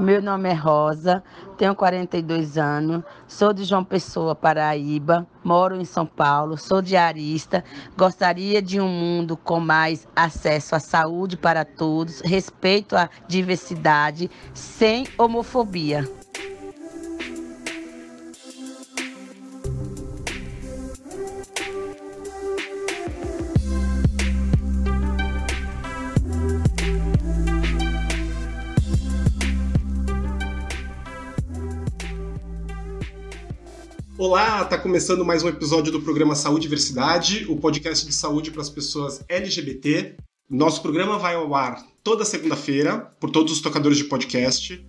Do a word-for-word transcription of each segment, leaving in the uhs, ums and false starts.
Meu nome é Rosa, tenho quarenta e dois anos, sou de João Pessoa, Paraíba, moro em São Paulo, sou diarista, gostaria de um mundo com mais acesso à saúde para todos, respeito à diversidade, sem homofobia. Olá, tá começando mais um episódio do programa Saúde e Diversidade, o podcast de saúde para as pessoas L G B T. Nosso programa vai ao ar toda segunda-feira, por todos os tocadores de podcast,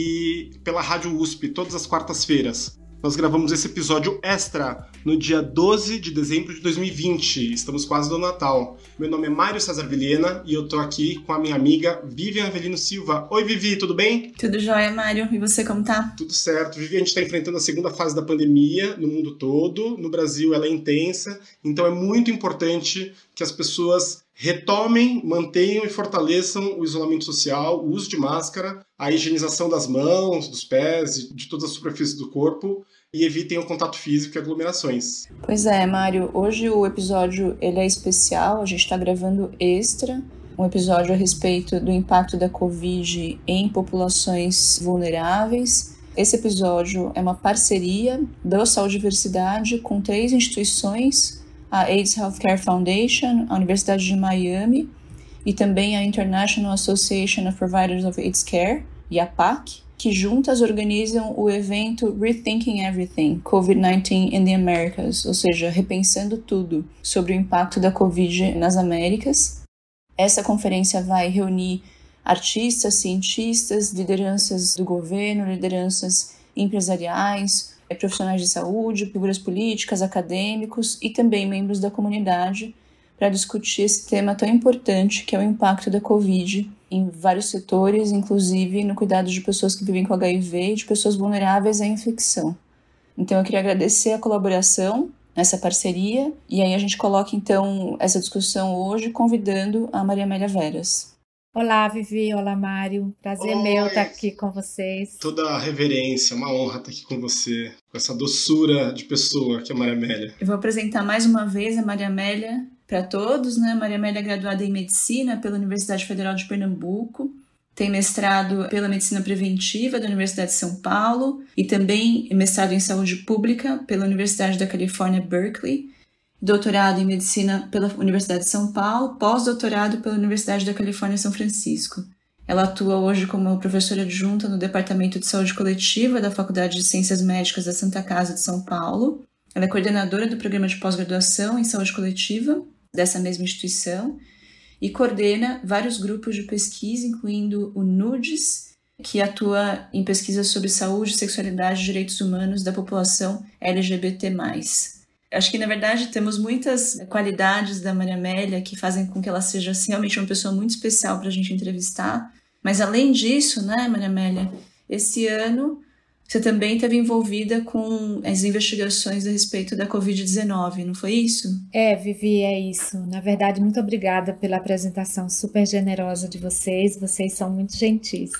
e pela Rádio U S P, todas as quartas-feiras. Nós gravamos esse episódio extra no dia doze de dezembro de dois mil e vinte, estamos quase no Natal. Meu nome é Mário César Vilhena e eu tô aqui com a minha amiga Vivian Avelino Silva. Oi, Vivi, tudo bem? Tudo jóia, Mário. E você, como tá? Tudo certo. Vivi, a gente está enfrentando a segunda fase da pandemia no mundo todo. No Brasil ela é intensa, então é muito importante que as pessoas retomem, mantenham e fortaleçam o isolamento social, o uso de máscara, a higienização das mãos, dos pés e de todas as superfícies do corpo e evitem o contato físico e aglomerações. Pois é, Mário. Hoje o episódio ele é especial, a gente está gravando extra, um episódio a respeito do impacto da Covid em populações vulneráveis. Esse episódio é uma parceria da Saúde e Diversidade com três instituições, a AIDS Healthcare Foundation, a Universidade de Miami e também a International Association of Providers of AIDS Care, e a P A C, que juntas organizam o evento Rethinking Everything, covid dezenove in the Americas, ou seja, repensando tudo sobre o impacto da Covid nas Américas. Essa conferência vai reunir artistas, cientistas, lideranças do governo, lideranças empresariais, profissionais de saúde, figuras políticas, acadêmicos e também membros da comunidade para discutir esse tema tão importante que é o impacto da Covid em vários setores, inclusive no cuidado de pessoas que vivem com H I V e de pessoas vulneráveis à infecção. Então eu queria agradecer a colaboração nessa parceria e aí a gente coloca então essa discussão hoje convidando a Maria Amélia Veras. Olá, Vivi. Olá, Mário. Prazer Oi. meu estar aqui com vocês. Toda a reverência, uma honra estar aqui com você, com essa doçura de pessoa que é a Maria Amélia. Eu vou apresentar mais uma vez a Maria Amélia para todos, né? Maria Amélia é graduada em Medicina pela Universidade Federal de Pernambuco, tem mestrado pela Medicina Preventiva da Universidade de São Paulo e também mestrado em Saúde Pública pela Universidade da Califórnia, Berkeley, doutorado em Medicina pela Universidade de São Paulo, pós-doutorado pela Universidade da Califórnia, São Francisco. Ela atua hoje como professora adjunta no Departamento de Saúde Coletiva da Faculdade de Ciências Médicas da Santa Casa de São Paulo. Ela é coordenadora do programa de pós-graduação em saúde coletiva dessa mesma instituição e coordena vários grupos de pesquisa, incluindo o NUDES, que atua em pesquisas sobre saúde, sexualidade e direitos humanos da população L G B T mais. Acho que, na verdade, temos muitas qualidades da Maria Amélia que fazem com que ela seja assim, realmente uma pessoa muito especial para a gente entrevistar. Mas, além disso, né, Maria Amélia, esse ano você também esteve envolvida com as investigações a respeito da covid dezenove, não foi isso? É, Vivi, é isso. Na verdade, muito obrigada pela apresentação super generosa de vocês. Vocês são muito gentis.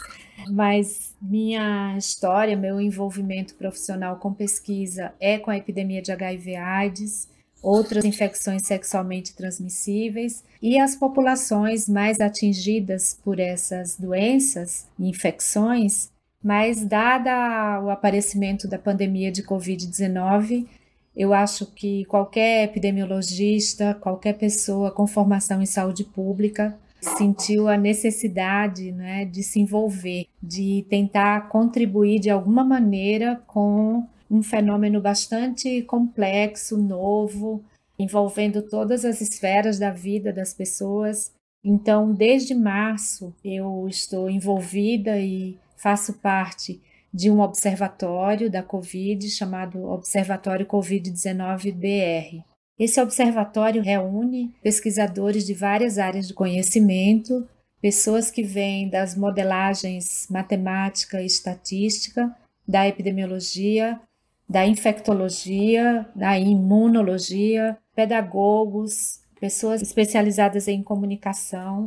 Mas minha história, meu envolvimento profissional com pesquisa é com a epidemia de H I V AIDS, outras infecções sexualmente transmissíveis e as populações mais atingidas por essas doenças e infecções, mas dada o aparecimento da pandemia de covid dezenove, eu acho que qualquer epidemiologista, qualquer pessoa com formação em saúde pública sentiu a necessidade, né, de se envolver, de tentar contribuir de alguma maneira com um fenômeno bastante complexo, novo, envolvendo todas as esferas da vida das pessoas. Então, desde março, eu estou envolvida e faço parte de um observatório da Covid chamado Observatório covid dezenove B R. Esse observatório reúne pesquisadores de várias áreas do conhecimento, pessoas que vêm das modelagens matemática e estatística, da epidemiologia, da infectologia, da imunologia, pedagogos, pessoas especializadas em comunicação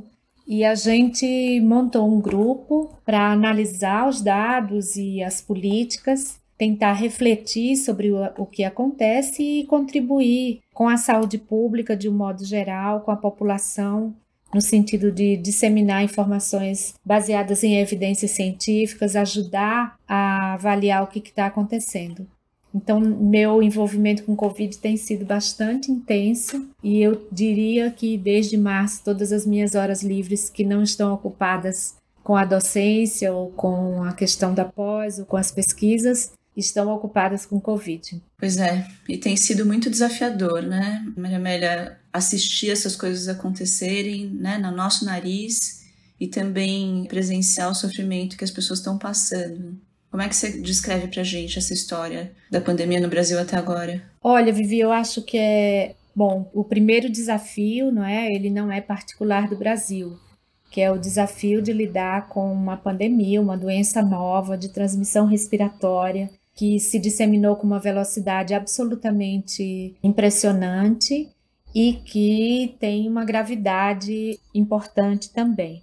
E a gente montou um grupo para analisar os dados e as políticas, tentar refletir sobre o, o que acontece e contribuir com a saúde pública de um modo geral, com a população, no sentido de disseminar informações baseadas em evidências científicas, ajudar a avaliar o que está acontecendo. Então, meu envolvimento com Covid tem sido bastante intenso e eu diria que desde março todas as minhas horas livres que não estão ocupadas com a docência ou com a questão da pós ou com as pesquisas estão ocupadas com Covid. Pois é, e tem sido muito desafiador, né, Maria Amélia, assistir essas coisas acontecerem, né, no nosso nariz e também presenciar o sofrimento que as pessoas estão passando. Como é que você descreve pra gente essa história da pandemia no Brasil até agora? Olha, Vivi, eu acho que é... Bom, o primeiro desafio, não é? Ele não é particular do Brasil, que é o desafio de lidar com uma pandemia, uma doença nova de transmissão respiratória, que se disseminou com uma velocidade absolutamente impressionante e que tem uma gravidade importante também.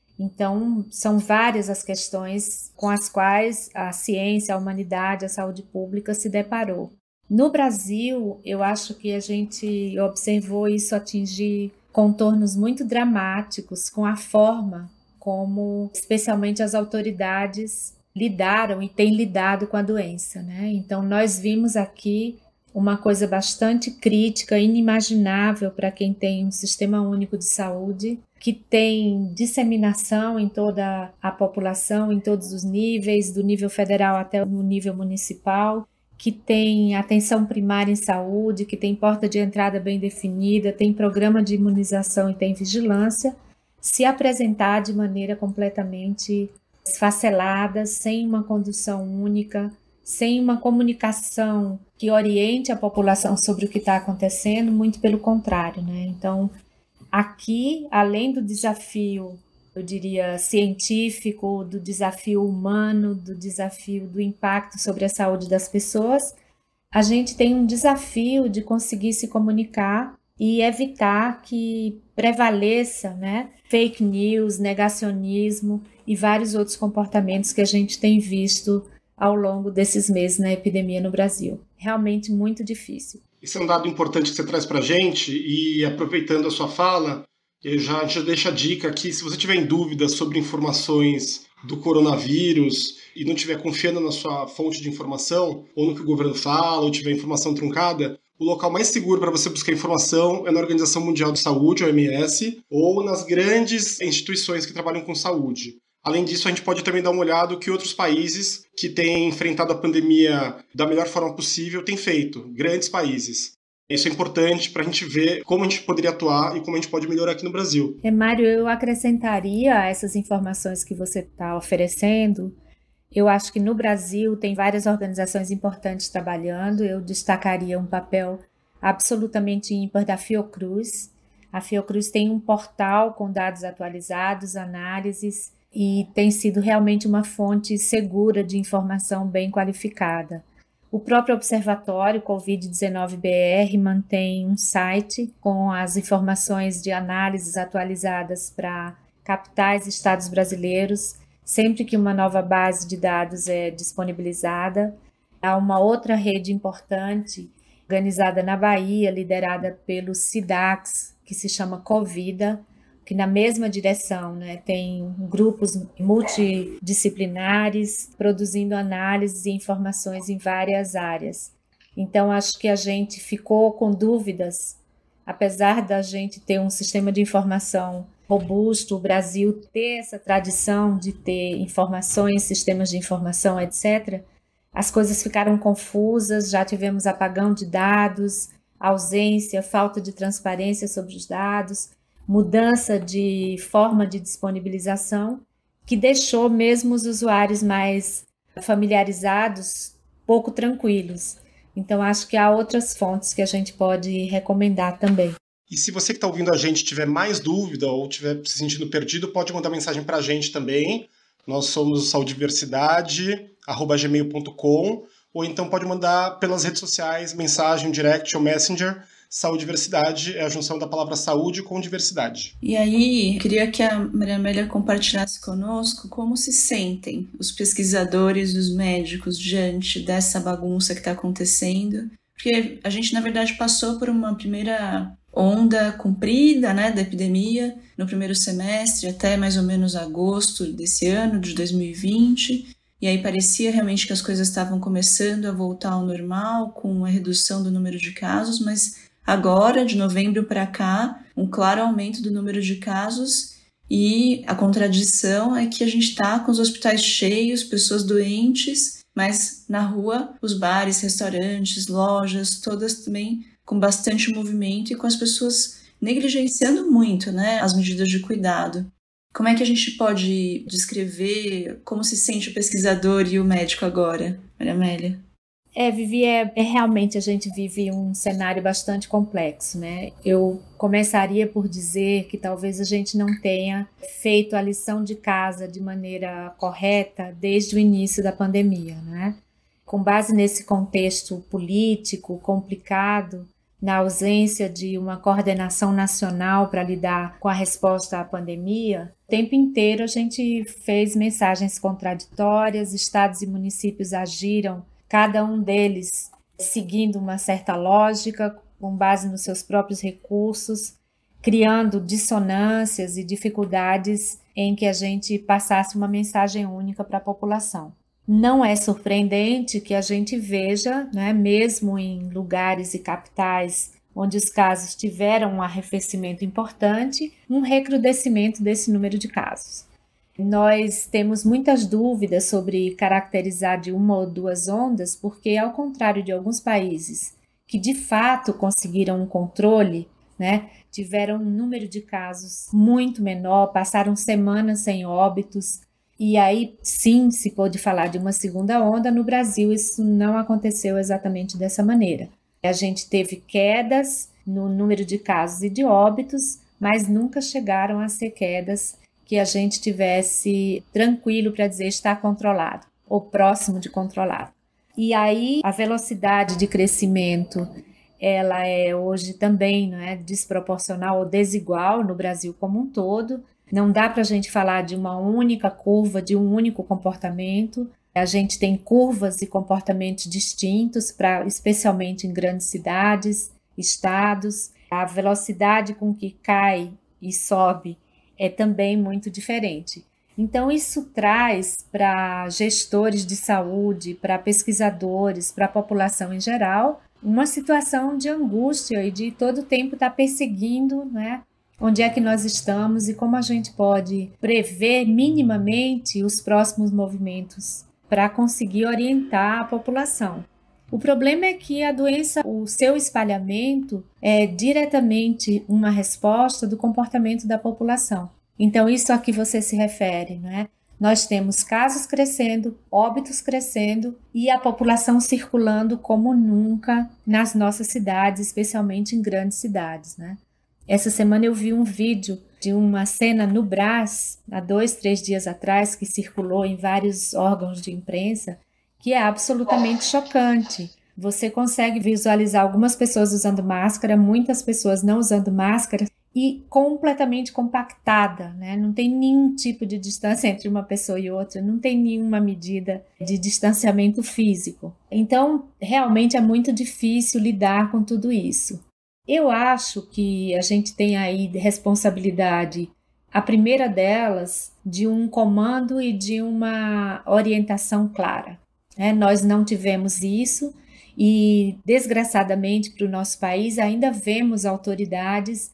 Então, são várias as questões com as quais a ciência, a humanidade, a saúde pública se deparou. No Brasil, eu acho que a gente observou isso atingir contornos muito dramáticos com a forma como, especialmente, as autoridades lidaram e têm lidado com a doença, né? Então, nós vimos aqui uma coisa bastante crítica, inimaginável para quem tem um sistema único de saúde, que tem disseminação em toda a população, em todos os níveis, do nível federal até o nível municipal, que tem atenção primária em saúde, que tem porta de entrada bem definida, tem programa de imunização e tem vigilância, se apresentar de maneira completamente esfacelada, sem uma condução única, sem uma comunicação que oriente a população sobre o que está acontecendo, muito pelo contrário, né? Então, aqui, além do desafio, eu diria, científico, do desafio humano, do desafio do impacto sobre a saúde das pessoas, a gente tem um desafio de conseguir se comunicar e evitar que prevaleça, né, fake news, negacionismo e vários outros comportamentos que a gente tem visto ao longo desses meses na epidemia no Brasil. Realmente muito difícil. Esse é um dado importante que você traz para a gente e, aproveitando a sua fala, eu já, a gente já deixa a dica aqui, se você tiver em dúvida sobre informações do coronavírus e não estiver confiando na sua fonte de informação, ou no que o governo fala, ou tiver informação truncada, o local mais seguro para você buscar informação é na Organização Mundial de Saúde, O M S, ou nas grandes instituições que trabalham com saúde. Além disso, a gente pode também dar uma olhada no que outros países que têm enfrentado a pandemia da melhor forma possível têm feito, grandes países. Isso é importante para a gente ver como a gente poderia atuar e como a gente pode melhorar aqui no Brasil. É, Mário, eu acrescentaria a essas informações que você está oferecendo. Eu acho que no Brasil tem várias organizações importantes trabalhando. Eu destacaria um papel absolutamente ímpar da Fiocruz. A Fiocruz tem um portal com dados atualizados, análises, e tem sido realmente uma fonte segura de informação bem qualificada. O próprio Observatório Covid dezenove B R mantém um site com as informações de análises atualizadas para capitais e estados brasileiros, sempre que uma nova base de dados é disponibilizada. Há uma outra rede importante, organizada na Bahia, liderada pelo SIDAX, que se chama Covida, que na mesma direção, né, tem grupos multidisciplinares produzindo análises e informações em várias áreas. Então, acho que a gente ficou com dúvidas, apesar da gente ter um sistema de informação robusto, o Brasil ter essa tradição de ter informações, sistemas de informação, etcétera, as coisas ficaram confusas, já tivemos apagão de dados, ausência, falta de transparência sobre os dados, mudança de forma de disponibilização, que deixou mesmo os usuários mais familiarizados pouco tranquilos. Então, acho que há outras fontes que a gente pode recomendar também. E se você que está ouvindo a gente tiver mais dúvida ou estiver se sentindo perdido, pode mandar mensagem para a gente também. Nós somos saudiversidade arroba gmail ponto com, ou então pode mandar pelas redes sociais, mensagem, direct ou messenger. Saúde-diversidade é a junção da palavra saúde com diversidade. E aí, queria que a Maria Amélia compartilhasse conosco como se sentem os pesquisadores e os médicos diante dessa bagunça que está acontecendo. Porque a gente, na verdade, passou por uma primeira onda comprida, né, da epidemia no primeiro semestre, até mais ou menos agosto desse ano, de dois mil e vinte. E aí parecia realmente que as coisas estavam começando a voltar ao normal, com a redução do número de casos, mas agora, de novembro para cá, um claro aumento do número de casos, e a contradição é que a gente está com os hospitais cheios, pessoas doentes, mas na rua, os bares, restaurantes, lojas, todas também com bastante movimento e com as pessoas negligenciando muito, né, as medidas de cuidado. Como é que a gente pode descrever como se sente o pesquisador e o médico agora, Maria Amélia? É, Vivi, é, é realmente a gente vive um cenário bastante complexo, né? Eu começaria por dizer que talvez a gente não tenha feito a lição de casa de maneira correta desde o início da pandemia, né? Com base nesse contexto político complicado, na ausência de uma coordenação nacional para lidar com a resposta à pandemia, o tempo inteiro a gente fez mensagens contraditórias, estados e municípios agiram, cada um deles seguindo uma certa lógica, com base nos seus próprios recursos, criando dissonâncias e dificuldades em que a gente passasse uma mensagem única para a população. Não é surpreendente que a gente veja, né, mesmo em lugares e capitais onde os casos tiveram um arrefecimento importante, um recrudescimento desse número de casos. Nós temos muitas dúvidas sobre caracterizar de uma ou duas ondas, porque, ao contrário de alguns países que de fato conseguiram um controle, né, tiveram um número de casos muito menor, passaram semanas sem óbitos, e aí sim se pôde falar de uma segunda onda. No Brasil isso não aconteceu exatamente dessa maneira. A gente teve quedas no número de casos e de óbitos, mas nunca chegaram a ser quedas que a gente tivesse tranquilo para dizer está controlado ou próximo de controlado. E aí a velocidade de crescimento ela é hoje também, não é, desproporcional ou desigual no Brasil como um todo. Não dá para a gente falar de uma única curva, de um único comportamento. A gente tem curvas e comportamentos distintos, pra, especialmente em grandes cidades, estados. A velocidade com que cai e sobe é também muito diferente. Então, isso traz para gestores de saúde, para pesquisadores, para a população em geral, uma situação de angústia e de todo o tempo estar perseguindo, né, onde é que nós estamos e como a gente pode prever minimamente os próximos movimentos para conseguir orientar a população. O problema é que a doença, o seu espalhamento é diretamente uma resposta do comportamento da população. Então, isso a que você se refere, né? Nós temos casos crescendo, óbitos crescendo e a população circulando como nunca nas nossas cidades, especialmente em grandes cidades, né? Essa semana eu vi um vídeo de uma cena no Brás, há dois, três dias atrás, que circulou em vários órgãos de imprensa, que é absolutamente chocante. Você consegue visualizar algumas pessoas usando máscara, muitas pessoas não usando máscara e completamente compactada, né? Não tem nenhum tipo de distância entre uma pessoa e outra, não tem nenhuma medida de distanciamento físico. Então, realmente é muito difícil lidar com tudo isso. Eu acho que a gente tem aí responsabilidade, a primeira delas, de um comando e de uma orientação clara. É, nós não tivemos isso e, desgraçadamente, para o nosso país, ainda vemos autoridades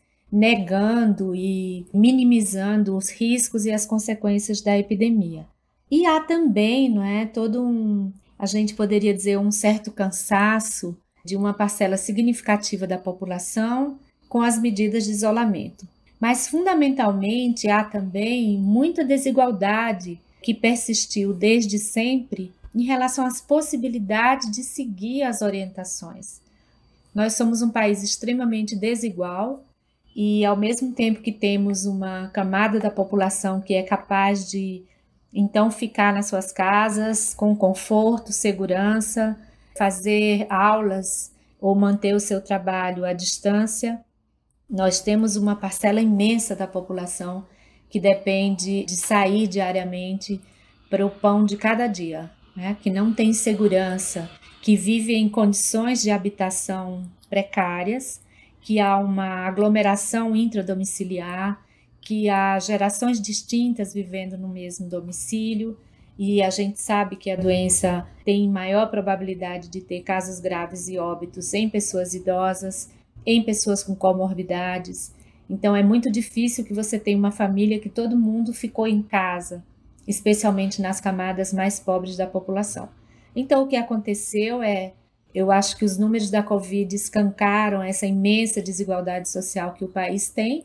negando e minimizando os riscos e as consequências da epidemia. E há também, não é, todo um, a gente poderia dizer, um certo cansaço de uma parcela significativa da população com as medidas de isolamento. Mas, fundamentalmente, há também muita desigualdade que persistiu desde sempre em relação às possibilidades de seguir as orientações. Nós somos um país extremamente desigual e, ao mesmo tempo que temos uma camada da população que é capaz de, então, ficar nas suas casas com conforto, segurança, fazer aulas ou manter o seu trabalho à distância. Nós temos uma parcela imensa da população que depende de sair diariamente para o pão de cada dia, né? Que não tem segurança, que vive em condições de habitação precárias, que há uma aglomeração intradomiciliar, que há gerações distintas vivendo no mesmo domicílio, e a gente sabe que a doença tem maior probabilidade de ter casos graves e óbitos em pessoas idosas, em pessoas com comorbidades. Então é muito difícil que você tenha uma família que todo mundo ficou em casa, especialmente nas camadas mais pobres da população. Então o que aconteceu é, eu acho que os números da Covid escancaram essa imensa desigualdade social que o país tem,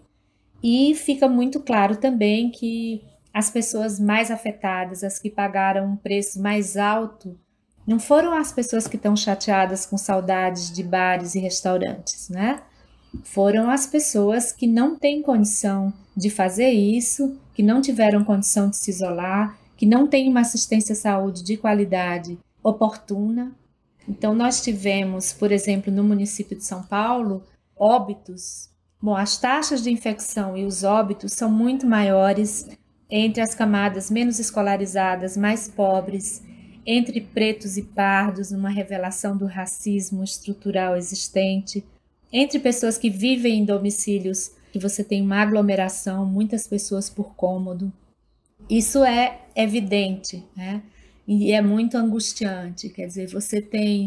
e fica muito claro também que as pessoas mais afetadas, as que pagaram um preço mais alto, não foram as pessoas que estão chateadas com saudades de bares e restaurantes, né? Foram as pessoas que não têm condição de fazer isso, que não tiveram condição de se isolar, que não têm uma assistência à saúde de qualidade oportuna. Então, nós tivemos, por exemplo, no município de São Paulo, óbitos. Bom, as taxas de infecção e os óbitos são muito maiores entre as camadas menos escolarizadas, mais pobres, entre pretos e pardos, uma revelação do racismo estrutural existente, entre pessoas que vivem em domicílios que você tem uma aglomeração, muitas pessoas por cômodo. Isso é evidente, né? E é muito angustiante. Quer dizer, você tem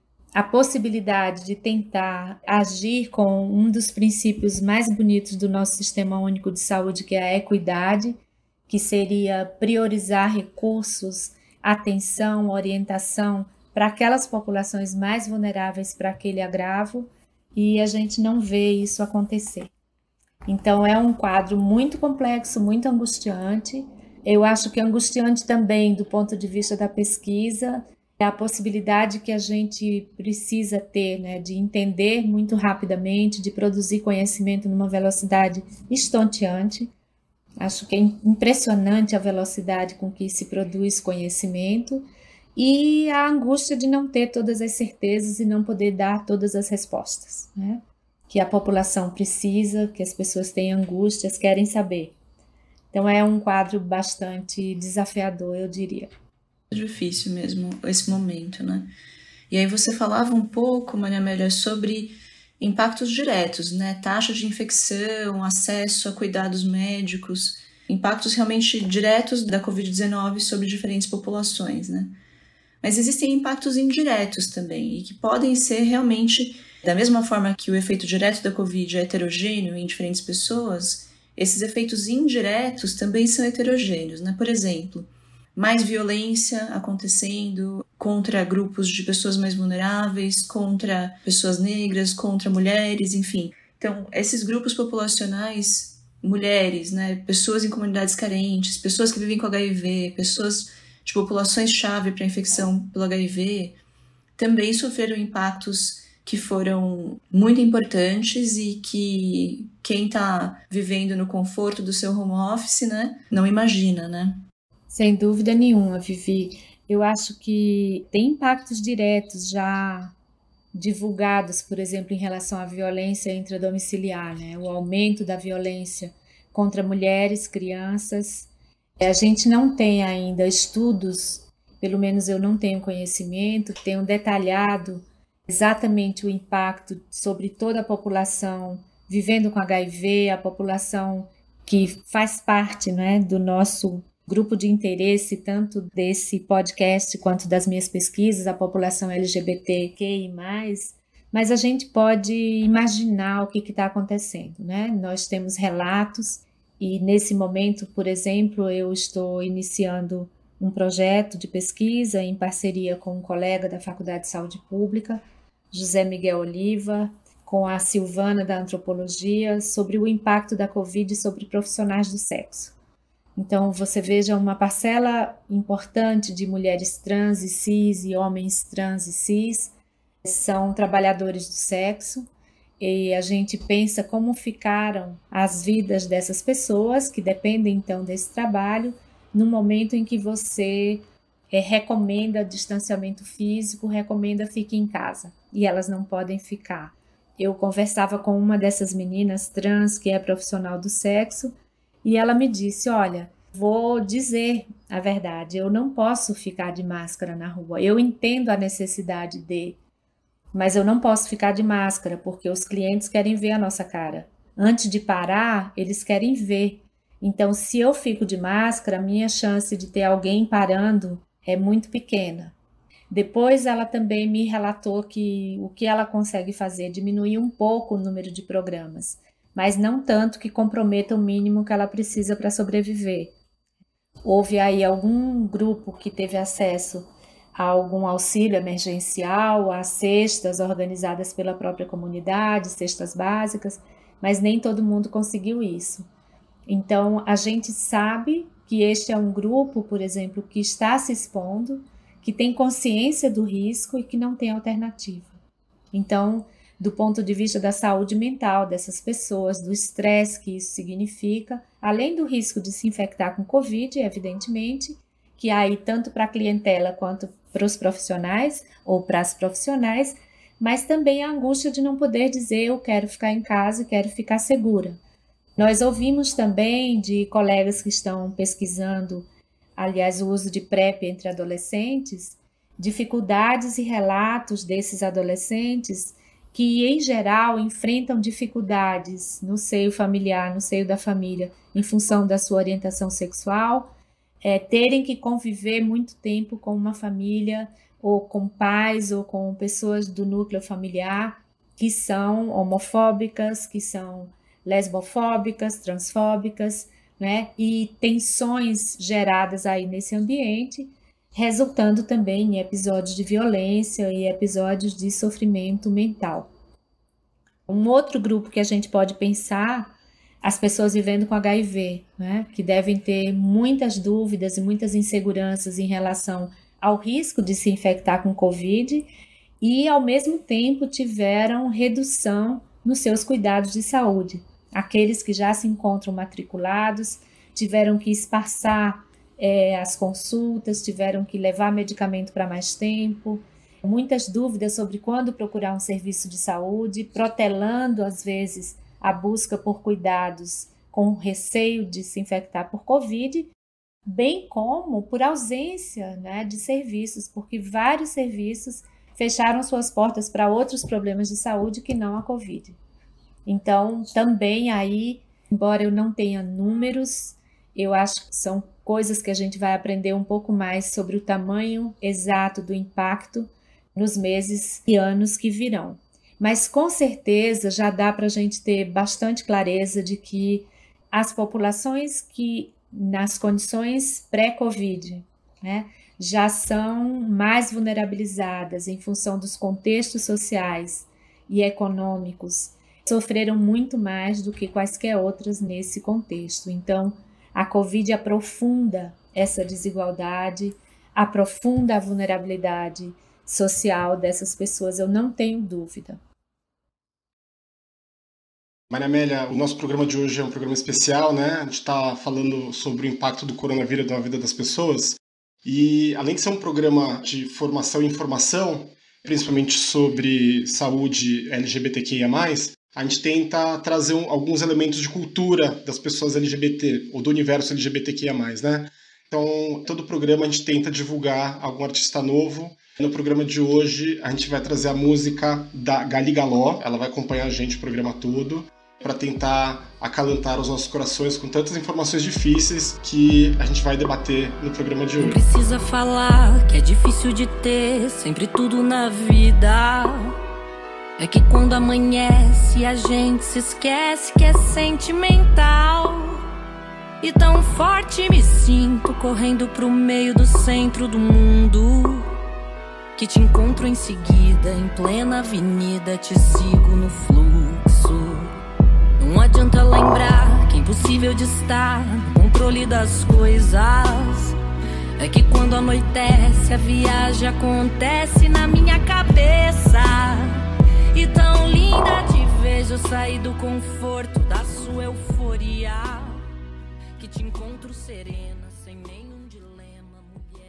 a possibilidade de tentar agir com um dos princípios mais bonitos do nosso Sistema Único de Saúde, que é a equidade, que seria priorizar recursos, atenção, orientação para aquelas populações mais vulneráveis para aquele agravo, e a gente não vê isso acontecer. Então é um quadro muito complexo, muito angustiante. Eu acho que é angustiante também do ponto de vista da pesquisa, a possibilidade que a gente precisa ter, né, de entender muito rapidamente, de produzir conhecimento numa velocidade estonteante. Acho que é impressionante a velocidade com que se produz conhecimento e a angústia de não ter todas as certezas e não poder dar todas as respostas, né? Que a população precisa, que as pessoas têm angústias, querem saber. Então é um quadro bastante desafiador, eu diria. É difícil mesmo esse momento, né? E aí você falava um pouco, Maria Amélia, sobre impactos diretos, né? Taxa de infecção, acesso a cuidados médicos, impactos realmente diretos da covid dezenove sobre diferentes populações, né? Mas existem impactos indiretos também, e que podem ser realmente, da mesma forma que o efeito direto da Covid é heterogêneo em diferentes pessoas, esses efeitos indiretos também são heterogêneos, né? Por exemplo, mais violência acontecendo contra grupos de pessoas mais vulneráveis, contra pessoas negras, contra mulheres, enfim. Então, esses grupos populacionais, mulheres, né, pessoas em comunidades carentes, pessoas que vivem com H I V, pessoas de populações-chave para a infecção pelo H I V, também sofreram impactos que foram muito importantes e que quem está vivendo no conforto do seu home office, né, não imagina, né? Sem dúvida nenhuma, Vivi. Eu acho que tem impactos diretos já divulgados, por exemplo, em relação à violência intradomiciliar, né? O aumento da violência contra mulheres, crianças. A gente não tem ainda estudos, pelo menos eu não tenho conhecimento, que tenham detalhado exatamente o impacto sobre toda a população vivendo com H I V, a população que faz parte, né, do nosso grupo de interesse, tanto desse podcast quanto das minhas pesquisas, a população L G B T Q I mais, mas a gente pode imaginar o que está acontecendo, né? Nós temos relatos e nesse momento, por exemplo, eu estou iniciando um projeto de pesquisa em parceria com um colega da Faculdade de Saúde Pública, José Miguel Oliva, com a Silvana da Antropologia, sobre o impacto da Covid sobre profissionais do sexo. Então, você veja uma parcela importante de mulheres trans e cis e homens trans e cis são trabalhadores do sexo, e a gente pensa como ficaram as vidas dessas pessoas que dependem, então, desse trabalho, no momento em que você é, recomenda distanciamento físico, recomenda fique em casa, e elas não podem ficar. Eu conversava com uma dessas meninas trans, que é profissional do sexo, e ela me disse, olha, vou dizer a verdade, eu não posso ficar de máscara na rua, eu entendo a necessidade de, mas eu não posso ficar de máscara, porque os clientes querem ver a nossa cara. Antes de parar, eles querem ver. Então, se eu fico de máscara, a minha chance de ter alguém parando é muito pequena. Depois, ela também me relatou que o que ela consegue fazer é diminuir um pouco o número de programas, mas não tanto que comprometa o mínimo que ela precisa para sobreviver. Houve aí algum grupo que teve acesso a algum auxílio emergencial, a cestas organizadas pela própria comunidade, cestas básicas, mas nem todo mundo conseguiu isso. Então, a gente sabe que este é um grupo, por exemplo, que está se expondo, que tem consciência do risco e que não tem alternativa. Então, do ponto de vista da saúde mental dessas pessoas, do estresse que isso significa, além do risco de se infectar com Covid, evidentemente, que há aí tanto para a clientela quanto para os profissionais ou para as profissionais, mas também a angústia de não poder dizer eu quero ficar em casa e quero ficar segura. Nós ouvimos também de colegas que estão pesquisando, aliás, o uso de PrEP entre adolescentes, dificuldades e relatos desses adolescentes que, em geral, enfrentam dificuldades no seio familiar, no seio da família, em função da sua orientação sexual, é, terem que conviver muito tempo com uma família, ou com pais, ou com pessoas do núcleo familiar, que são homofóbicas, que são lesbofóbicas, transfóbicas, né? E tensões geradas aí nesse ambiente, resultando também em episódios de violência e episódios de sofrimento mental. Um outro grupo que a gente pode pensar, as pessoas vivendo com H I V, né? Que devem ter muitas dúvidas e muitas inseguranças em relação ao risco de se infectar com Covid e, ao mesmo tempo, tiveram redução nos seus cuidados de saúde. Aqueles que já se encontram matriculados tiveram que espaçar é, as consultas, tiveram que levar medicamento para mais tempo, muitas dúvidas sobre quando procurar um serviço de saúde, protelando, às vezes, a busca por cuidados com receio de se infectar por Covid, bem como por ausência, né, de serviços, porque vários serviços fecharam suas portas para outros problemas de saúde que não a Covid. Então, também aí, embora eu não tenha números, eu acho que são coisas que a gente vai aprender um pouco mais sobre o tamanho exato do impacto nos meses e anos que virão. Mas, com certeza, já dá para a gente ter bastante clareza de que as populações que, nas condições pré-Covid, né, já são mais vulnerabilizadas em função dos contextos sociais e econômicos, sofreram muito mais do que quaisquer outras nesse contexto. Então, a Covid aprofunda essa desigualdade, aprofunda a vulnerabilidade social dessas pessoas, eu não tenho dúvida. Maria Amélia, o nosso programa de hoje é um programa especial, né? A gente está falando sobre o impacto do coronavírus na vida das pessoas e, além de ser um programa de formação e informação, principalmente sobre saúde L G B T Q I A mais, a gente tenta trazer um, alguns elementos de cultura das pessoas L G B T, ou do universo L G B T Q I A mais, né? Então, todo o programa a gente tenta divulgar algum artista novo. No programa de hoje, a gente vai trazer a música da Gali Galó, ela vai acompanhar a gente o programa todo, para tentar acalentar os nossos corações com tantas informações difíceis que a gente vai debater no programa de hoje. Não precisa falar que é difícil de ter sempre tudo na vida. É que quando amanhece a gente se esquece que é sentimental. E tão forte me sinto correndo pro meio do centro do mundo, que te encontro em seguida em plena avenida, te sigo no fluxo. Não adianta lembrar que é impossível de estar no controle das coisas. É que quando anoitece a viagem acontece na minha cabeça. E tão linda te vejo sair do conforto da sua euforia, que te encontro serena, sem nenhum dilema, mulher.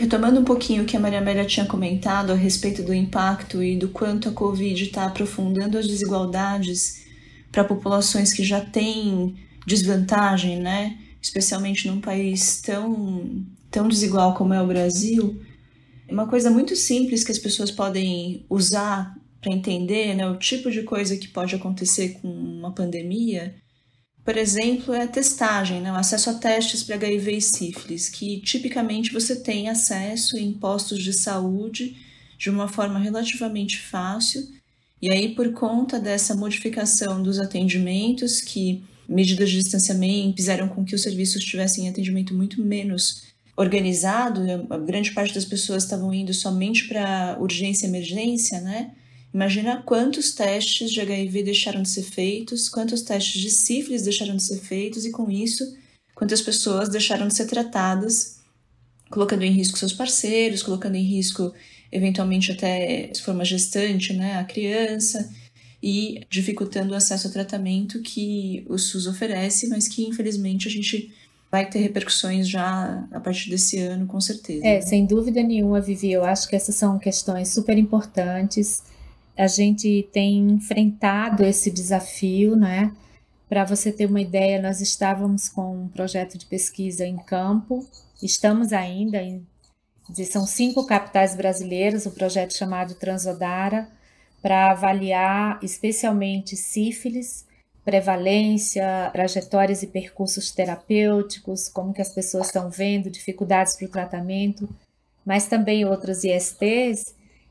Retomando um pouquinho o que a Maria Amélia tinha comentado a respeito do impacto e do quanto a Covid está aprofundando as desigualdades para populações que já têm desvantagem, né? Especialmente num país tão, tão desigual como é o Brasil, uma coisa muito simples que as pessoas podem usar para entender, né, o tipo de coisa que pode acontecer com uma pandemia, por exemplo, é a testagem, né, o acesso a testes para H I V e sífilis, que tipicamente você tem acesso em postos de saúde de uma forma relativamente fácil, e aí por conta dessa modificação dos atendimentos, que medidas de distanciamento fizeram com que os serviços tivessem atendimento muito menos organizado, a grande parte das pessoas estavam indo somente para urgência e emergência, né? Imagina quantos testes de H I V deixaram de ser feitos, quantos testes de sífilis deixaram de ser feitos e, com isso, quantas pessoas deixaram de ser tratadas, colocando em risco seus parceiros, colocando em risco, eventualmente, até se for uma gestante, né, a criança, e dificultando o acesso ao tratamento que o SUS oferece, mas que, infelizmente, a gente vai ter repercussões já a partir desse ano, com certeza. É, sem dúvida nenhuma, Vivi, eu acho que essas são questões super importantes. A gente tem enfrentado esse desafio, né? Para você ter uma ideia, nós estávamos com um projeto de pesquisa em campo, estamos ainda, em, são cinco capitais brasileiras, o projeto chamado Transodara, para avaliar especialmente sífilis, prevalência, trajetórias e percursos terapêuticos, como que as pessoas estão vendo, dificuldades para o tratamento, mas também outras I S Ts.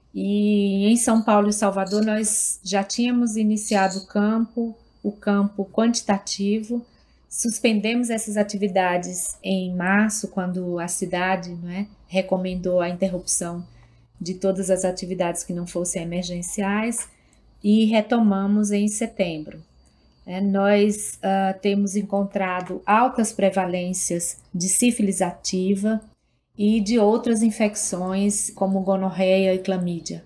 E em São Paulo e Salvador nós já tínhamos iniciado o campo, o campo quantitativo, suspendemos essas atividades em março, quando a cidade, né, recomendou a interrupção de todas as atividades que não fossem emergenciais, e retomamos em setembro. É, nós uh, temos encontrado altas prevalências de sífilis ativa e de outras infecções como gonorreia e clamídia.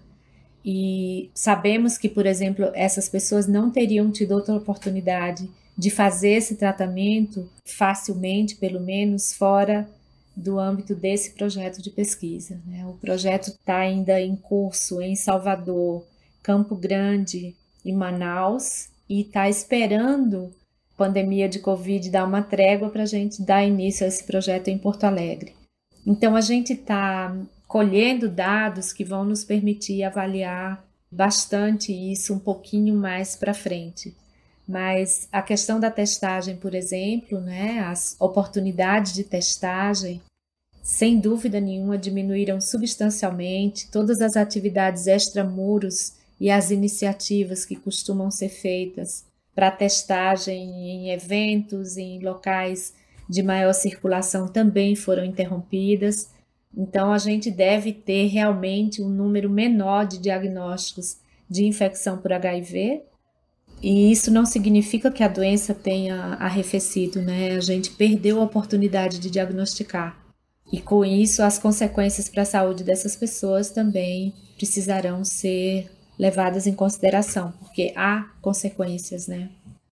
E sabemos que, por exemplo, essas pessoas não teriam tido outra oportunidade de fazer esse tratamento facilmente, pelo menos fora do âmbito desse projeto de pesquisa, né? O projeto está ainda em curso em Salvador, Campo Grande e Manaus, e está esperando a pandemia de Covid dar uma trégua para a gente dar início a esse projeto em Porto Alegre. Então, a gente está colhendo dados que vão nos permitir avaliar bastante isso um pouquinho mais para frente. Mas a questão da testagem, por exemplo, né, as oportunidades de testagem, sem dúvida nenhuma, diminuíram substancialmente. Todas as atividades extramuros e as iniciativas que costumam ser feitas para testagem em eventos, em locais de maior circulação também foram interrompidas. Então, a gente deve ter realmente um número menor de diagnósticos de infecção por H I V, e isso não significa que a doença tenha arrefecido, né? A gente perdeu a oportunidade de diagnosticar. E com isso, as consequências para a saúde dessas pessoas também precisarão ser levadas em consideração, porque há consequências, né?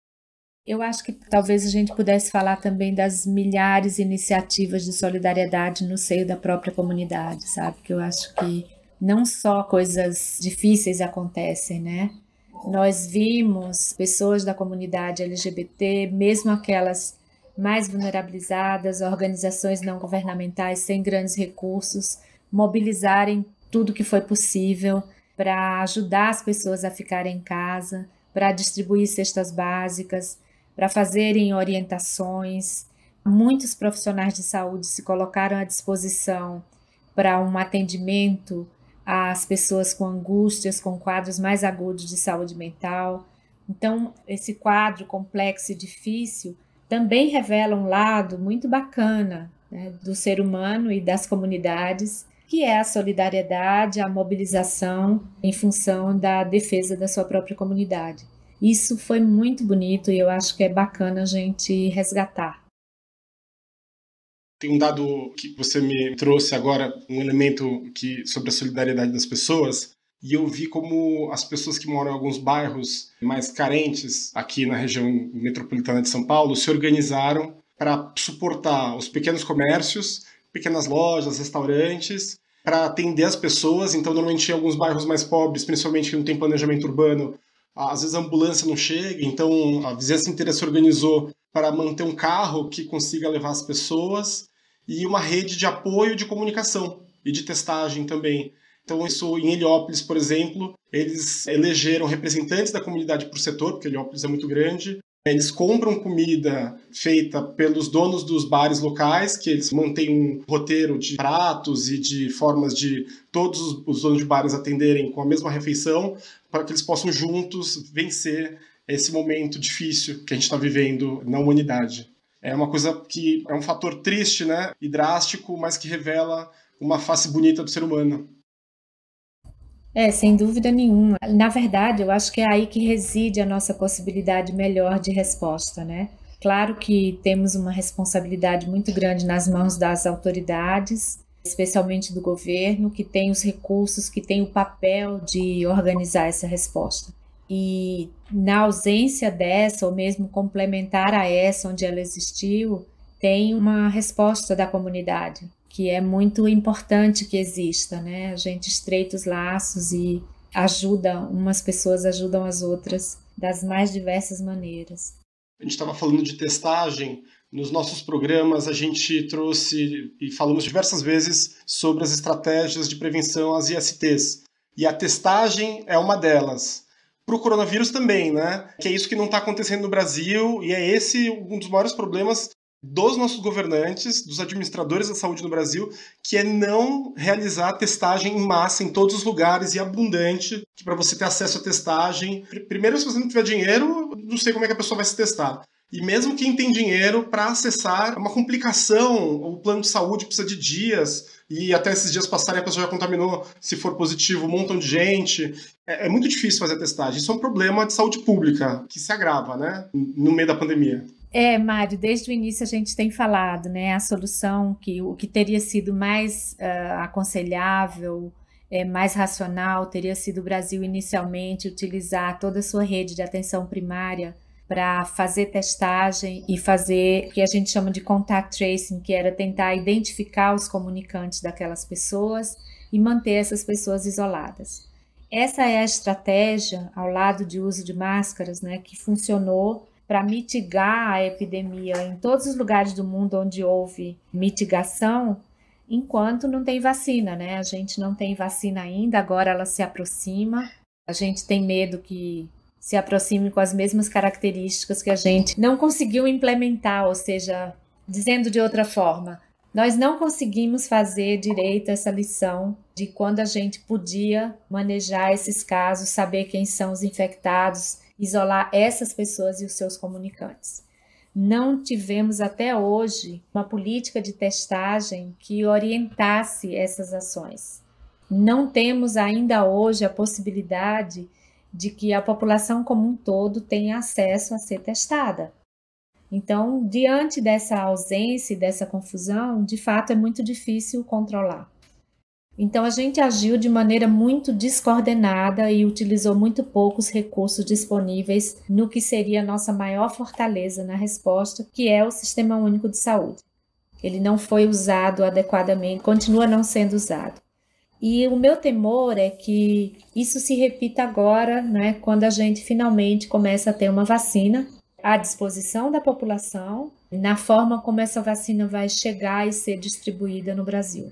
Eu acho que talvez a gente pudesse falar também das milhares de iniciativas de solidariedade no seio da própria comunidade, sabe? Que eu acho que não só coisas difíceis acontecem, né? Nós vimos pessoas da comunidade L G B T, mesmo aquelas mais vulnerabilizadas, organizações não governamentais sem grandes recursos, mobilizarem tudo que foi possível para ajudar as pessoas a ficarem em casa, para distribuir cestas básicas, para fazerem orientações. Muitos profissionais de saúde se colocaram à disposição para um atendimento às pessoas com angústias, com quadros mais agudos de saúde mental. Então, esse quadro complexo e difícil também revela um lado muito bacana, né, do ser humano e das comunidades, que é a solidariedade, a mobilização em função da defesa da sua própria comunidade. Isso foi muito bonito e eu acho que é bacana a gente resgatar. Tem um dado que você me trouxe agora, um elemento que, sobre a solidariedade das pessoas, e eu vi como as pessoas que moram em alguns bairros mais carentes aqui na região metropolitana de São Paulo se organizaram para suportar os pequenos comércios pequenas lojas, restaurantes, para atender as pessoas. Então, normalmente, em alguns bairros mais pobres, principalmente que não tem planejamento urbano, às vezes a ambulância não chega, então a vizinhança inteira se organizou para manter um carro que consiga levar as pessoas e uma rede de apoio de comunicação e de testagem também. Então, isso em Heliópolis, por exemplo, eles elegeram representantes da comunidade por setor, porque Heliópolis é muito grande. Eles compram comida feita pelos donos dos bares locais, que eles mantêm um roteiro de pratos e de formas de todos os donos de bares atenderem com a mesma refeição, para que eles possam juntos vencer esse momento difícil que a gente está vivendo na humanidade. É uma coisa que é um fator triste, né, e drástico, mas que revela uma face bonita do ser humano. É, sem dúvida nenhuma. Na verdade, eu acho que é aí que reside a nossa possibilidade melhor de resposta, né? Claro que temos uma responsabilidade muito grande nas mãos das autoridades, especialmente do governo, que tem os recursos, que tem o papel de organizar essa resposta. E na ausência dessa, ou mesmo complementar a essa, onde ela existiu, tem uma resposta da comunidade, que é muito importante que exista, né? A gente estreita os laços e ajuda, umas pessoas ajudam as outras das mais diversas maneiras. A gente estava falando de testagem. Nos nossos programas a gente trouxe e falamos diversas vezes sobre as estratégias de prevenção às I S Tês. E a testagem é uma delas. Para o coronavírus também, né? Que é isso que não está acontecendo no Brasil e é esse um dos maiores problemas dos nossos governantes, dos administradores da saúde no Brasil, que é não realizar testagem em massa em todos os lugares e abundante, que para você ter acesso à testagem, primeiro, se você não tiver dinheiro, não sei como é que a pessoa vai se testar. E mesmo quem tem dinheiro para acessar, é uma complicação, o plano de saúde precisa de dias, e até esses dias passarem a pessoa já contaminou, se for positivo, um montão de gente. É, é muito difícil fazer a testagem. Isso é um problema de saúde pública, que se agrava, né, no meio da pandemia. É, Mário, desde o início a gente tem falado, né, a solução, que o que teria sido mais uh, aconselhável, é, mais racional, teria sido o Brasil inicialmente utilizar toda a sua rede de atenção primária para fazer testagem e fazer o que a gente chama de contact tracing, que era tentar identificar os comunicantes daquelas pessoas e manter essas pessoas isoladas. Essa é a estratégia, ao lado de uso de máscaras, né, que funcionou para mitigar a epidemia em todos os lugares do mundo onde houve mitigação, enquanto não tem vacina, né? A gente não tem vacina ainda, agora ela se aproxima. A gente tem medo que se aproxime com as mesmas características que a gente não conseguiu implementar, ou seja, dizendo de outra forma, nós não conseguimos fazer direito essa lição de quando a gente podia manejar esses casos, saber quem são os infectados, isolar essas pessoas e os seus comunicantes. Não tivemos até hoje uma política de testagem que orientasse essas ações. Não temos ainda hoje a possibilidade de que a população como um todo tenha acesso a ser testada. Então, diante dessa ausência e dessa confusão, de fato é muito difícil controlar. Então, a gente agiu de maneira muito descoordenada e utilizou muito poucos recursos disponíveis no que seria a nossa maior fortaleza na resposta, que é o Sistema Único de Saúde. Ele não foi usado adequadamente, continua não sendo usado. E o meu temor é que isso se repita agora, né, quando a gente finalmente começa a ter uma vacina à disposição da população, na forma como essa vacina vai chegar e ser distribuída no Brasil.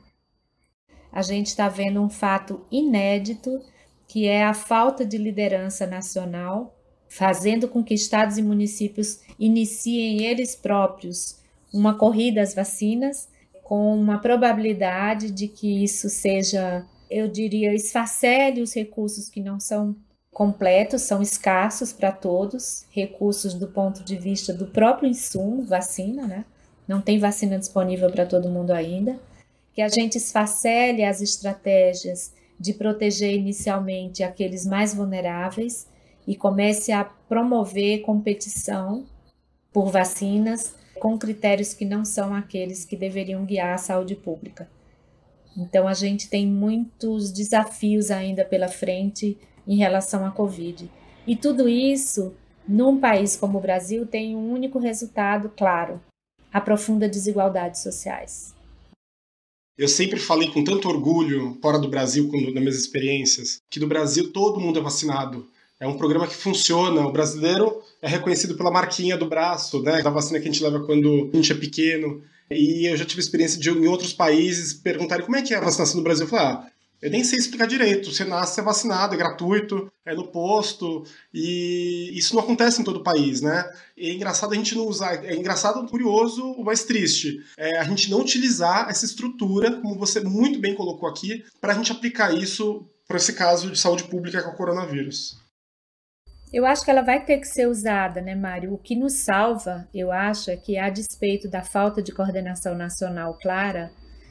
A gente está vendo um fato inédito, que é a falta de liderança nacional, fazendo com que estados e municípios iniciem eles próprios uma corrida às vacinas, com uma probabilidade de que isso seja, eu diria, esfacele os recursos que não são completos, são escassos para todos, recursos do ponto de vista do próprio insumo, vacina, né? Não tem vacina disponível para todo mundo ainda. Que a gente esfacele as estratégias de proteger inicialmente aqueles mais vulneráveis e comece a promover competição por vacinas com critérios que não são aqueles que deveriam guiar a saúde pública. Então, a gente tem muitos desafios ainda pela frente em relação à Covid. E tudo isso, num país como o Brasil, tem um único resultado claro: aprofunda desigualdades sociais. Eu sempre falei com tanto orgulho, fora do Brasil, quando, nas minhas experiências, que no Brasil todo mundo é vacinado. É um programa que funciona. O brasileiro é reconhecido pela marquinha do braço, né, da vacina que a gente leva quando a gente é pequeno. E eu já tive experiência de em outros países perguntarem como é que é a vacinação no Brasil. Eu falei, ah, eu nem sei explicar direito. Você nasce, é vacinado, é gratuito, é no posto. E isso não acontece em todo o país, né? E é engraçado a gente não usar... É engraçado, curioso, o mais triste. É a gente não utilizar essa estrutura, como você muito bem colocou aqui, para a gente aplicar isso para esse caso de saúde pública com o coronavírus. Eu acho que ela vai ter que ser usada, né, Mário? O que nos salva, eu acho, é que, a despeito da falta de coordenação nacional clara,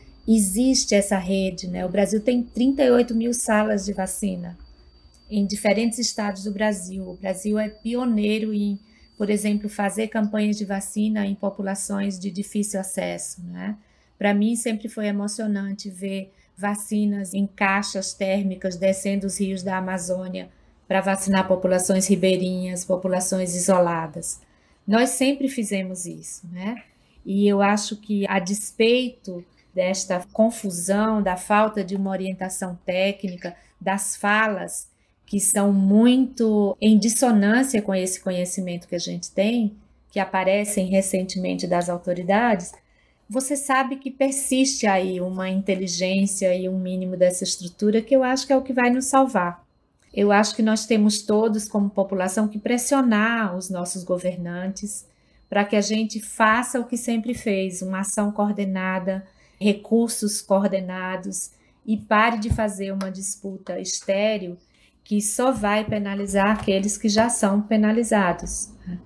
existe essa rede, né? O Brasil tem trinta e oito mil salas de vacina em diferentes estados do Brasil. O Brasil é pioneiro em, por exemplo, fazer campanhas de vacina em populações de difícil acesso, né? Para mim, sempre foi emocionante ver vacinas em caixas térmicas descendo os rios da Amazônia para vacinar populações ribeirinhas, populações isoladas. Nós sempre fizemos isso, né? E eu acho que, a despeito desta confusão, da falta de uma orientação técnica, das falas que são muito em dissonância com esse conhecimento que a gente tem, que aparecem recentemente das autoridades, você sabe que persiste aí uma inteligência e um mínimo dessa estrutura que eu acho que é o que vai nos salvar. Eu acho que nós temos todos, como população, que pressionar os nossos governantes para que a gente faça o que sempre fez, uma ação coordenada, recursos coordenados, e pare de fazer uma disputa estéril que só vai penalizar aqueles que já são penalizados.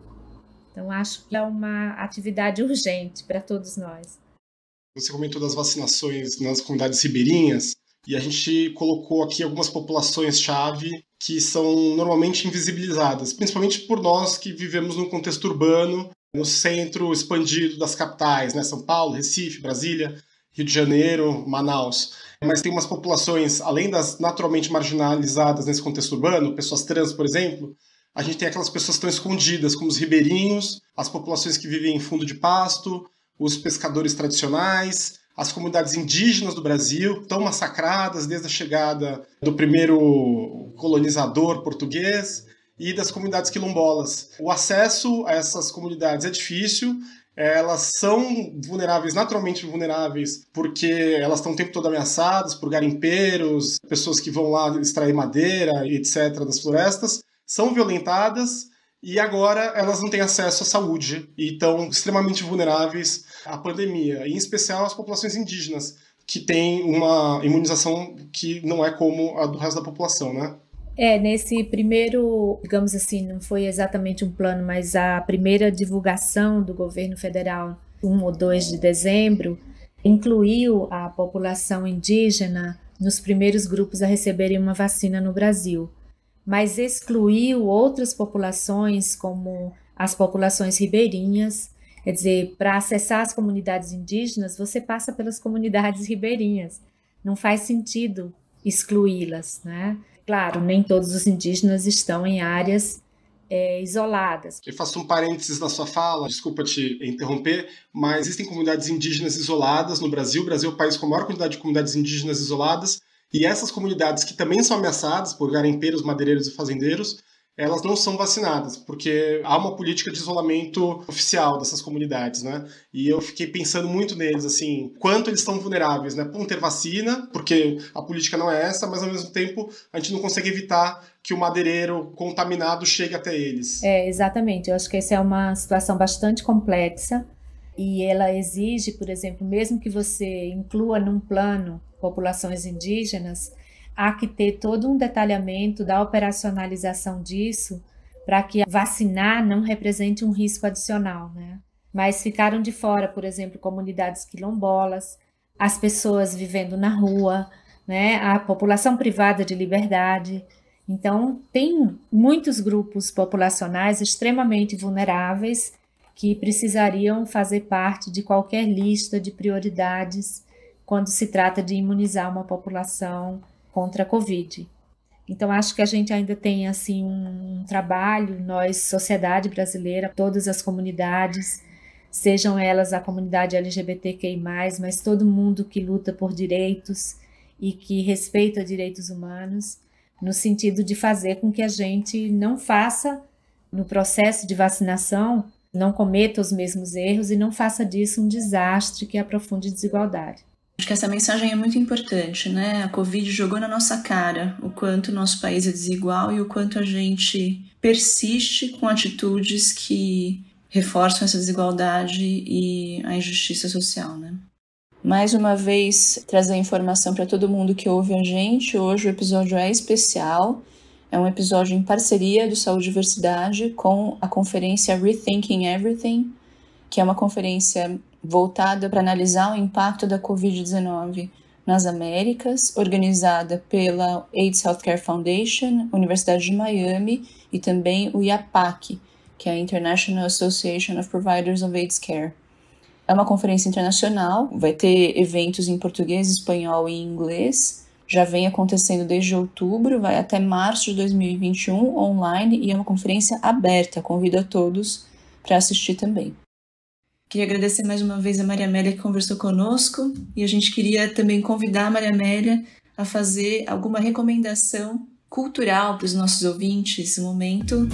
Então, acho que é uma atividade urgente para todos nós. Você comentou das vacinações nas comunidades ribeirinhas, e a gente colocou aqui algumas populações-chave que são normalmente invisibilizadas, principalmente por nós que vivemos num contexto urbano, no centro expandido das capitais, né? São Paulo, Recife, Brasília, Rio de Janeiro, Manaus. Mas tem umas populações, além das naturalmente marginalizadas nesse contexto urbano, pessoas trans, por exemplo, a gente tem aquelas pessoas que estão escondidas, como os ribeirinhos, as populações que vivem em fundo de pasto, os pescadores tradicionais, as comunidades indígenas do Brasil, tão massacradas desde a chegada do primeiro colonizador português, e das comunidades quilombolas. O acesso a essas comunidades é difícil, elas são vulneráveis, naturalmente vulneráveis, porque elas estão o tempo todo ameaçadas por garimpeiros, pessoas que vão lá extrair madeira, etcétera, das florestas, são violentadas, e agora elas não têm acesso à saúde e estão extremamente vulneráveis à pandemia, em especial as populações indígenas, que têm uma imunização que não é como a do resto da população, né? É, nesse primeiro, digamos assim, não foi exatamente um plano, mas a primeira divulgação do governo federal, um ou dois de dezembro, incluiu a população indígena nos primeiros grupos a receberem uma vacina no Brasil, mas excluiu outras populações, como as populações ribeirinhas. Quer dizer, para acessar as comunidades indígenas, você passa pelas comunidades ribeirinhas. Não faz sentido excluí-las, né? Claro, nem todos os indígenas estão em áreas é, isoladas. Eu faço um parênteses na sua fala, desculpa te interromper, mas existem comunidades indígenas isoladas no Brasil. O Brasil é o país com a maior quantidade de comunidades indígenas isoladas, e essas comunidades que também são ameaçadas por garimpeiros, madeireiros e fazendeiros, elas não são vacinadas, porque há uma política de isolamento oficial dessas comunidades, né? E eu fiquei pensando muito neles, assim, quanto eles estão vulneráveis, né? Por ter vacina, porque a política não é essa, mas ao mesmo tempo a gente não consegue evitar que o madeireiro contaminado chegue até eles. É, exatamente. Eu acho que essa é uma situação bastante complexa, e ela exige, por exemplo, mesmo que você inclua num plano populações indígenas, há que ter todo um detalhamento da operacionalização disso para que vacinar não represente um risco adicional, né? Mas ficaram de fora, por exemplo, comunidades quilombolas, as pessoas vivendo na rua, né? A população privada de liberdade. Então, tem muitos grupos populacionais extremamente vulneráveis que precisariam fazer parte de qualquer lista de prioridades quando se trata de imunizar uma população contra a Covid. Então, acho que a gente ainda tem assim um trabalho, nós, sociedade brasileira, todas as comunidades, sejam elas a comunidade L G B T Q I mais, mas todo mundo que luta por direitos e que respeita direitos humanos, no sentido de fazer com que a gente não faça, no processo de vacinação, não cometa os mesmos erros e não faça disso um desastre que aprofunde a desigualdade. Acho que essa mensagem é muito importante, né? A Covid jogou na nossa cara o quanto o nosso país é desigual e o quanto a gente persiste com atitudes que reforçam essa desigualdade e a injustiça social, né? Mais uma vez, trazer informação para todo mundo que ouve a gente. Hoje o episódio é especial. É um episódio em parceria do Saúde e Diversidade com a conferência Rethinking Everything, que é uma conferência voltada para analisar o impacto da covid dezenove nas Américas, organizada pela AIDS Healthcare Foundation, Universidade de Miami e também o I A P A C, que é a International Association of Providers of AIDS Care. É uma conferência internacional, vai ter eventos em português, espanhol e inglês, já vem acontecendo desde outubro, vai até março de dois mil e vinte e um, online, e é uma conferência aberta, convido a todos para assistir também. Queria agradecer mais uma vez a Maria Amélia que conversou conosco, e a gente queria também convidar a Maria Amélia a fazer alguma recomendação cultural para os nossos ouvintes nesse momento.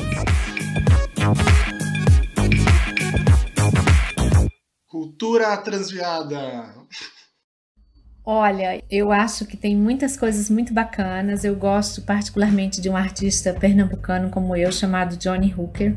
Cultura transviada. Olha, eu acho que tem muitas coisas muito bacanas. Eu gosto particularmente de um artista pernambucano como eu, chamado Johnny Hooker.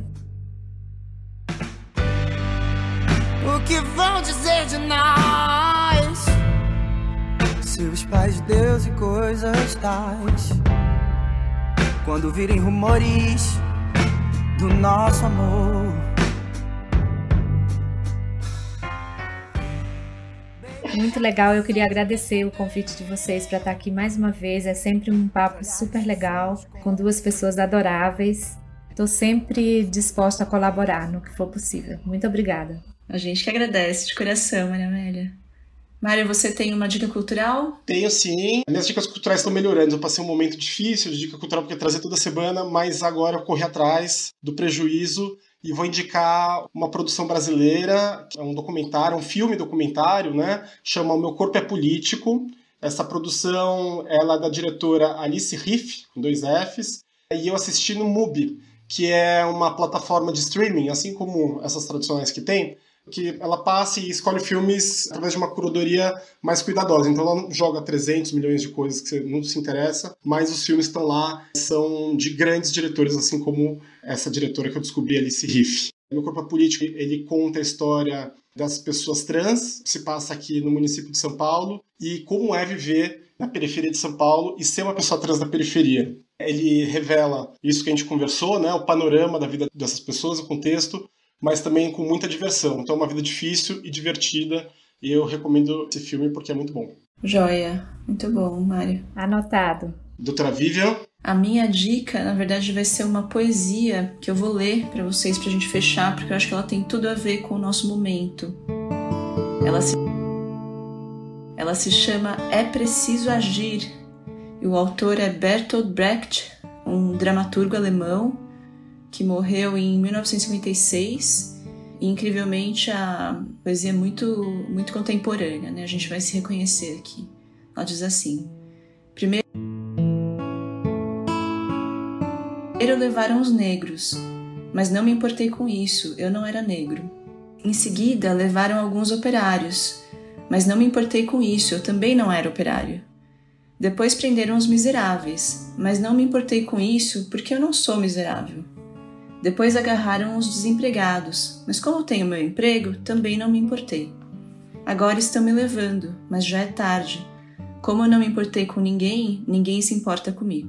O que vão dizer de nós? Seus pais, Deus e coisas tais, quando virem rumores do nosso amor. Muito legal, eu queria agradecer o convite de vocês para estar aqui mais uma vez. É sempre um papo super legal, com duas pessoas adoráveis. Estou sempre disposta a colaborar no que for possível. Muito obrigada. A gente que agradece de coração, Maria Amélia. Mário, você tem uma dica cultural? Tenho sim. Minhas dicas culturais estão melhorando. Eu passei um momento difícil de dica cultural porque eu trazer toda semana, mas agora eu corri atrás do prejuízo e vou indicar uma produção brasileira, que é um documentário, um filme documentário, né? Chama O Meu Corpo é Político. Essa produção ela é da diretora Alice Riff, com dois Fs, e eu assisti no Mubi, que é uma plataforma de streaming, assim como essas tradicionais que tem, que ela passa e escolhe filmes através de uma curadoria mais cuidadosa. Então ela não joga trezentos milhões de coisas que você não se interessa, mas os filmes estão lá, são de grandes diretores, assim como essa diretora que eu descobri, Alice Riff. Meu Corpo é Político, ele conta a história das pessoas trans, que se passa aqui no município de São Paulo, e como é viver na periferia de São Paulo e ser uma pessoa trans na periferia. Ele revela isso que a gente conversou, né, o panorama da vida dessas pessoas, o contexto, mas também com muita diversão. Então é uma vida difícil e divertida, e eu recomendo esse filme porque é muito bom. Joia, muito bom, Mário. Anotado. Doutora Vivian? A minha dica, na verdade, vai ser uma poesia que eu vou ler para vocês, pra gente fechar, porque eu acho que ela tem tudo a ver com o nosso momento. Ela se, ela se chama É Preciso Agir, e o autor é Bertolt Brecht, um dramaturgo alemão, que morreu em mil novecentos e cinquenta e seis, e incrivelmente a poesia é muito, muito contemporânea, né? A gente vai se reconhecer aqui. Ela diz assim: Primeiro levaram os negros, mas não me importei com isso, eu não era negro. Em seguida levaram alguns operários, mas não me importei com isso, eu também não era operário. Depois prenderam os miseráveis, mas não me importei com isso porque eu não sou miserável. Depois agarraram os desempregados, mas como tenho meu emprego, também não me importei. Agora estão me levando, mas já é tarde. Como eu não me importei com ninguém, ninguém se importa comigo.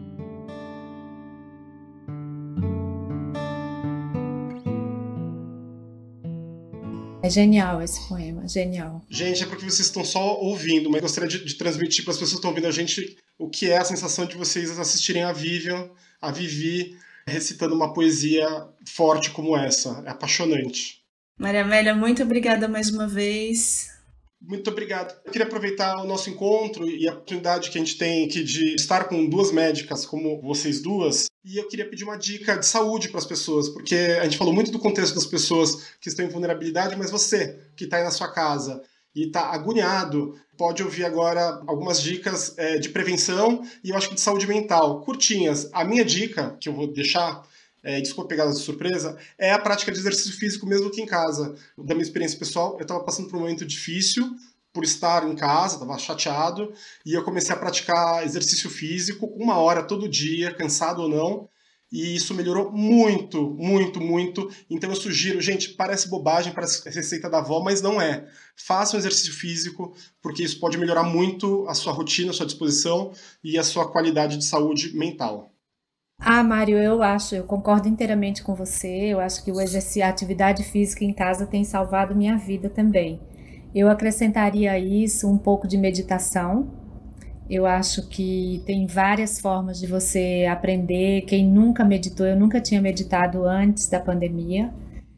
É genial esse poema, genial. Gente, é porque vocês estão só ouvindo, mas gostaria de, de transmitir para as pessoas que estão ouvindo a gente o que é a sensação de vocês assistirem a Vivian, a Vivi, recitando uma poesia forte como essa. É apaixonante. Maria Amélia, muito obrigada mais uma vez. Muito obrigado. Eu queria aproveitar o nosso encontro e a oportunidade que a gente tem aqui de estar com duas médicas como vocês duas e eu queria pedir uma dica de saúde para as pessoas, porque a gente falou muito do contexto das pessoas que estão em vulnerabilidade, mas você, que está aí na sua casa e está agoniado, pode ouvir agora algumas dicas é, de prevenção e eu acho que de saúde mental, curtinhas. A minha dica, que eu vou deixar, é, desculpa pegar de surpresa, é a prática de exercício físico mesmo aqui em casa. Da minha experiência pessoal, eu estava passando por um momento difícil, por estar em casa, estava chateado, e eu comecei a praticar exercício físico, uma hora todo dia, cansado ou não, e isso melhorou muito, muito, muito. Então eu sugiro, gente, parece bobagem, parece receita da avó, mas não é. Faça um exercício físico, porque isso pode melhorar muito a sua rotina, a sua disposição e a sua qualidade de saúde mental. Ah, Mário, eu acho, eu concordo inteiramente com você. Eu acho que o exercício, a atividade física em casa tem salvado minha vida também. Eu acrescentaria a isso um pouco de meditação. Eu acho que tem várias formas de você aprender. Quem nunca meditou, eu nunca tinha meditado antes da pandemia.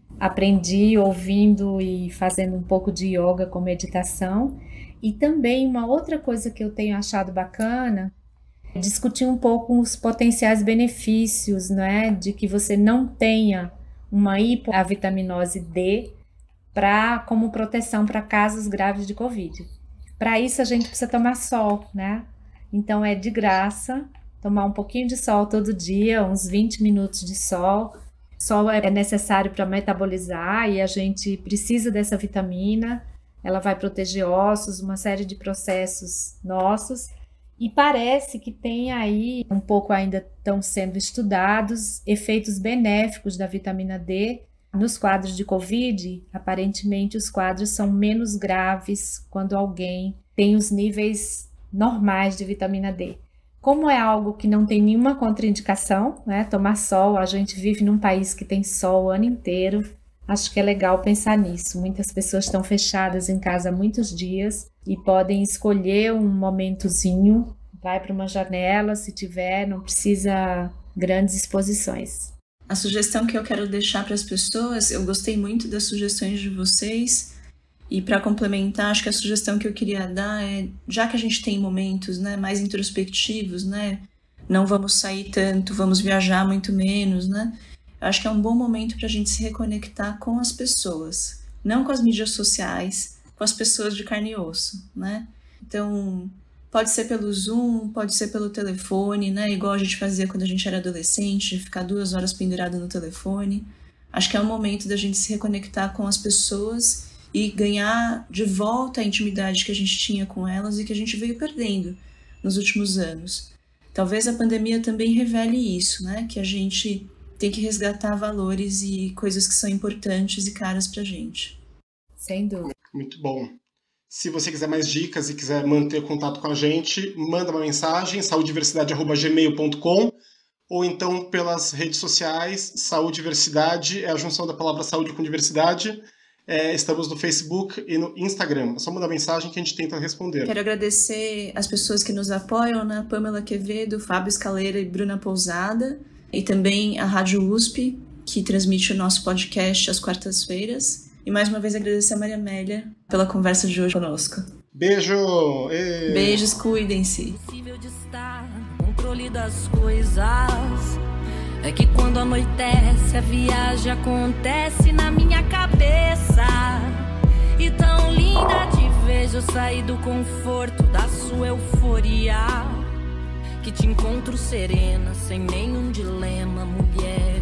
Aprendi ouvindo e fazendo um pouco de yoga com meditação. E também uma outra coisa que eu tenho achado bacana é discutir um pouco os potenciais benefícios, né, de que você não tenha uma hipoavitaminose D pra, como proteção para casos graves de Covid. Para isso a gente precisa tomar sol, né? Então é de graça tomar um pouquinho de sol todo dia, uns vinte minutos de sol. Sol é necessário para metabolizar e a gente precisa dessa vitamina. Ela vai proteger ossos, uma série de processos nossos. E parece que tem aí, um pouco ainda estão sendo estudados, efeitos benéficos da vitamina D. Nos quadros de Covid, aparentemente os quadros são menos graves quando alguém tem os níveis normais de vitamina D. Como é algo que não tem nenhuma contraindicação, né? Tomar sol, a gente vive num país que tem sol o ano inteiro, acho que é legal pensar nisso. Muitas pessoas estão fechadas em casa há muitos dias e podem escolher um momentozinho, vai para uma janela se tiver, não precisa grandes exposições. A sugestão que eu quero deixar para as pessoas, eu gostei muito das sugestões de vocês, e para complementar, acho que a sugestão que eu queria dar é, já que a gente tem momentos, né, mais introspectivos, né, não vamos sair tanto, vamos viajar muito menos, né, acho que é um bom momento para a gente se reconectar com as pessoas, não com as mídias sociais, com as pessoas de carne e osso, né, então pode ser pelo Zoom, pode ser pelo telefone, né? Igual a gente fazia quando a gente era adolescente, ficar duas horas pendurado no telefone. Acho que é um momento da gente se reconectar com as pessoas e ganhar de volta a intimidade que a gente tinha com elas e que a gente veio perdendo nos últimos anos. Talvez a pandemia também revele isso, né? Que a gente tem que resgatar valores e coisas que são importantes e caras pra gente. Sem dúvida. Muito bom. Se você quiser mais dicas e quiser manter contato com a gente, manda uma mensagem, saudiversidade arroba gmail ponto com, ou então pelas redes sociais. Saudiversidade é a junção da palavra saúde com diversidade. É, estamos no Facebook e no Instagram. É só mandar mensagem que a gente tenta responder. Quero agradecer as pessoas que nos apoiam, né? Pamela Quevedo, Fábio Escaleira e Bruna Pousada. E também a Rádio U S P, que transmite o nosso podcast às quartas-feiras. E mais uma vez agradecer a Maria Amélia pela conversa de hoje conosco. Beijo! Ei. Beijos, cuidem-se. Impossível de estar no controle das coisas. É que quando anoitece a viagem acontece na minha cabeça. E tão linda te vejo eu sair do conforto da sua euforia. Que te encontro serena, sem nenhum dilema, mulher.